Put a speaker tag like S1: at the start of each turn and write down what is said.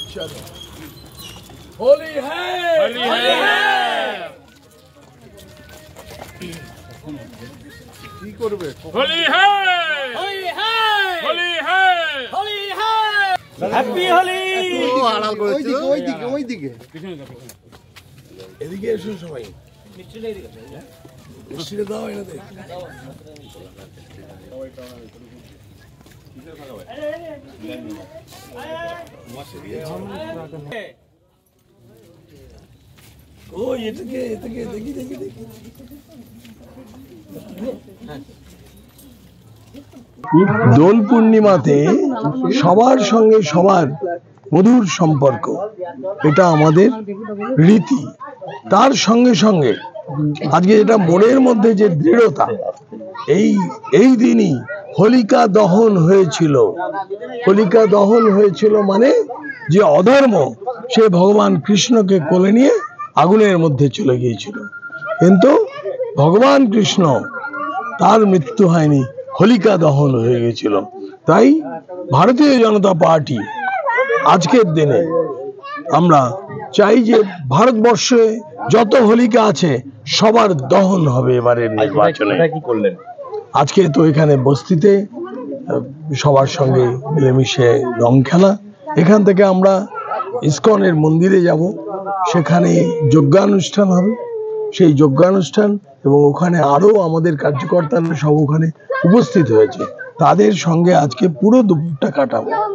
S1: चलो होली है, होली है। की करबे होली है, होली है, होली है, होली है। हैप्पी होली। ও আড়াল করেছে ওই দিকে এদিকে এসো সবাই। মিষ্টি এদিকে মিষ্টি দাও এনাতে। ও এটাকে এটাকে দেখি দেখি দেখি। দোল পূর্ণিমাতে সবার সঙ্গে সবার মধুর সম্পর্ক, এটা আমাদের রীতি। তার সঙ্গে সঙ্গে আজকে যেটা মনের মধ্যে যে দৃঢ়তা, এই দিনই হোলিকা দহন হয়েছিল। হোলিকা দহন হয়েছিল মানে যে অধর্ম সে ভগবান কৃষ্ণকে কোলে নিয়ে আগুনের মধ্যে চলে গিয়েছিল, কিন্তু ভগবান কৃষ্ণ তার মৃত্যু হয়নি, হোলিকা দহন হয়ে গেছিল। তাই ভারতীয় জনতা পার্টি আজকের দিনে আমরা চাই যে ভারতবর্ষে যত হোলিকা আছে সবার দহন হবে এবারের নির্বাচনে। আজকে তো এখানে বস্তিতে সবার সঙ্গে মিলেমিশে রং খেলা। এখান থেকে আমরা ইসকনের মন্দিরে যাব, সেখানে যজ্ঞানুষ্ঠান হবে। সেই যজ্ঞানুষ্ঠান এবং ওখানে আরো আমাদের কার্যকর্তারা সব ওখানে উপস্থিত হয়েছে, তাদের সঙ্গে আজকে পুরো দুপুরটা কাটাবো।